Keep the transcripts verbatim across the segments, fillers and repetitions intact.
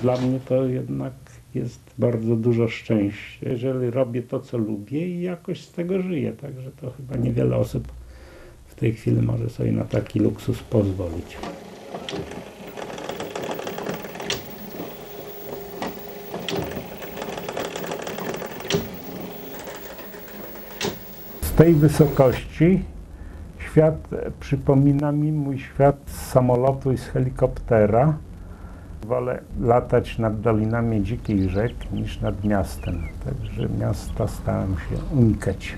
dla mnie to jednak jest bardzo dużo szczęścia, jeżeli robię to, co lubię i jakoś z tego żyję. Także to chyba niewiele osób w tej chwili może sobie na taki luksus pozwolić. Z tej wysokości świat przypomina mi mój świat z samolotu i z helikoptera. Wolę latać nad dolinami dzikich rzek niż nad miastem, także miasta staram się unikać.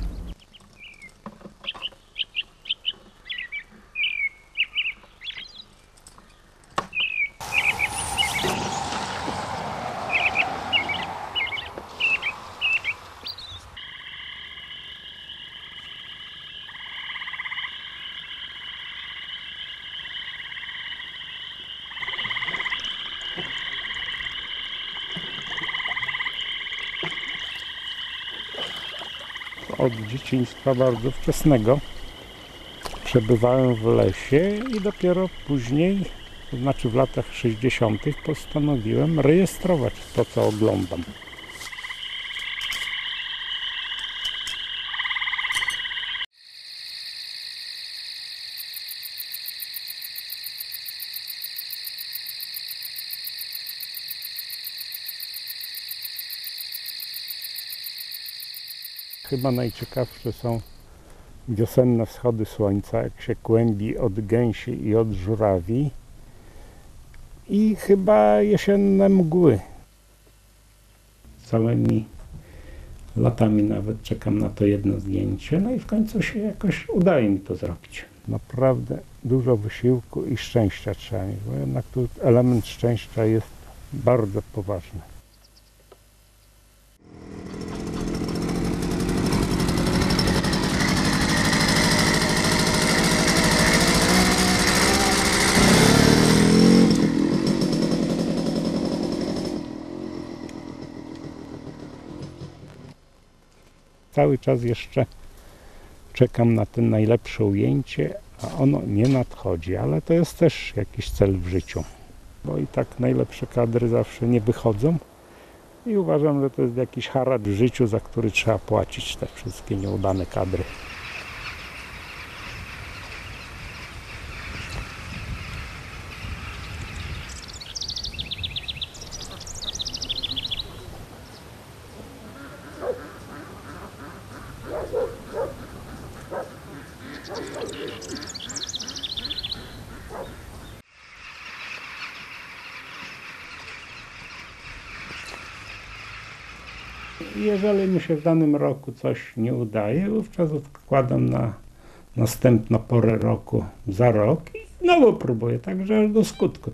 Od dzieciństwa bardzo wczesnego przebywałem w lesie i dopiero później, to znaczy w latach sześćdziesiątych postanowiłem rejestrować to, co oglądam. Chyba najciekawsze są wiosenne wschody słońca, jak się kłębi od gęsi i od żurawi, i chyba jesienne mgły. Całymi latami nawet czekam na to jedno zdjęcie, no i w końcu się jakoś udaje mi to zrobić. Naprawdę dużo wysiłku i szczęścia trzeba mieć, bo jednak tu element szczęścia jest bardzo poważny. Cały czas jeszcze czekam na to najlepsze ujęcie, a ono nie nadchodzi, ale to jest też jakiś cel w życiu, bo i tak najlepsze kadry zawsze nie wychodzą i uważam, że to jest jakiś haracz w życiu, za który trzeba płacić te wszystkie nieudane kadry. Jeżeli mi się w danym roku coś nie udaje, wówczas odkładam na następną porę roku za rok i znowu próbuję, także aż do skutku.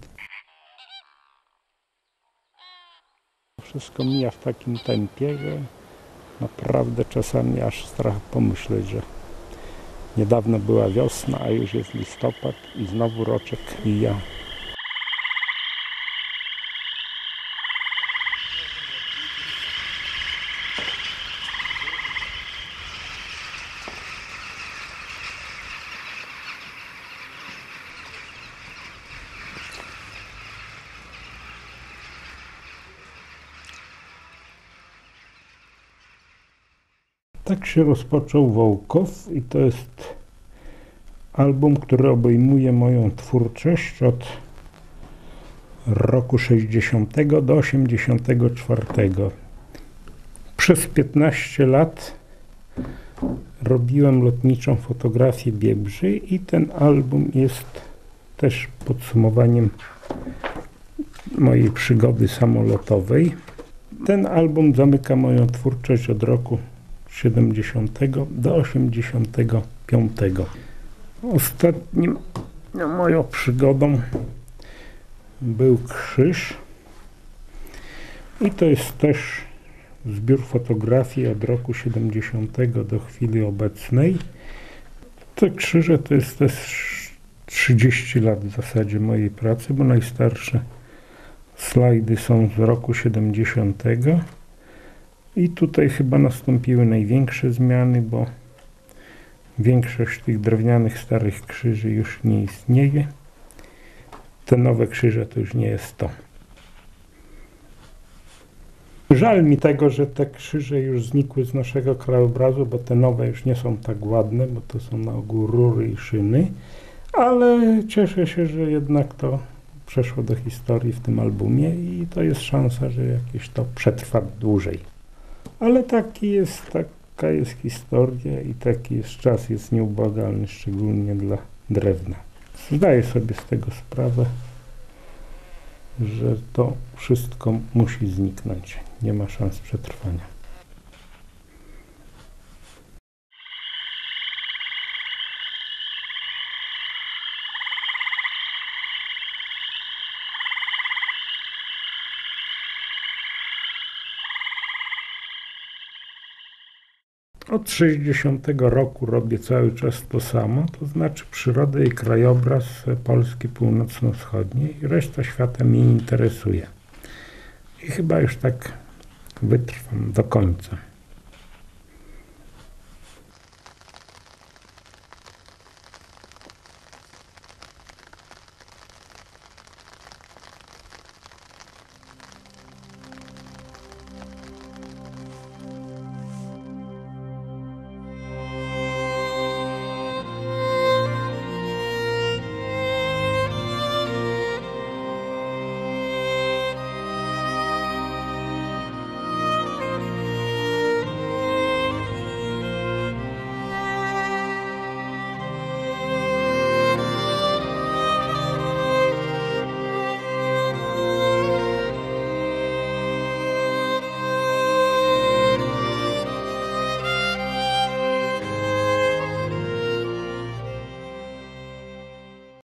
Wszystko mija w takim tempie, że naprawdę czasami aż strach pomyśleć, że niedawno była wiosna, a już jest listopad i znowu roczek mija. Tak się rozpoczął Wołkow i to jest album, który obejmuje moją twórczość od roku sześćdziesiątego do osiemdziesiątego czwartego. Przez piętnaście lat robiłem lotniczą fotografię Biebrzy i ten album jest też podsumowaniem mojej przygody samolotowej. Ten album zamyka moją twórczość od roku siedemdziesiątego do osiemdziesiątego piątego. Ostatnim no, moją przygodą był krzyż i to jest też zbiór fotografii od roku siedemdziesiątego do chwili obecnej. Te krzyże to jest też trzydzieści lat w zasadzie mojej pracy, bo najstarsze slajdy są z roku siedemdziesiątego. I tutaj chyba nastąpiły największe zmiany, bo większość tych drewnianych starych krzyży już nie istnieje. Te nowe krzyże to już nie jest to. Żal mi tego, że te krzyże już znikły z naszego krajobrazu, bo te nowe już nie są tak ładne, bo to są na ogół rury i szyny, ale cieszę się, że jednak to przeszło do historii w tym albumie i to jest szansa, że jakieś to przetrwa dłużej. Ale taki jest, taka jest historia i taki jest czas, jest nieubłagalny, szczególnie dla drewna. Zdaję sobie z tego sprawę, że to wszystko musi zniknąć. Nie ma szans przetrwania. Od sześćdziesiątego roku robię cały czas to samo, to znaczy przyrodę i krajobraz Polski północno-wschodniej. Reszta świata mnie interesuje. I chyba już tak wytrwam do końca.